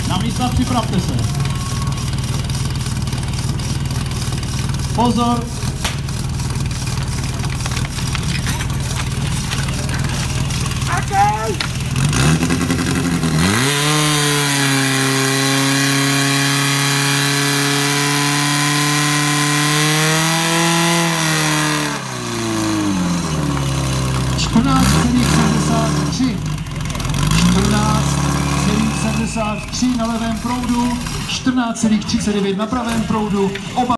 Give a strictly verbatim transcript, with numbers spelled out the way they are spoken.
Na místa, připravte se. Pozor. Okay. čtrnáct celá sedmdesát tři. čtrnáct celá sedmdesát tři na levém proudu, čtrnáct celá třicet devět na pravém proudu. Oba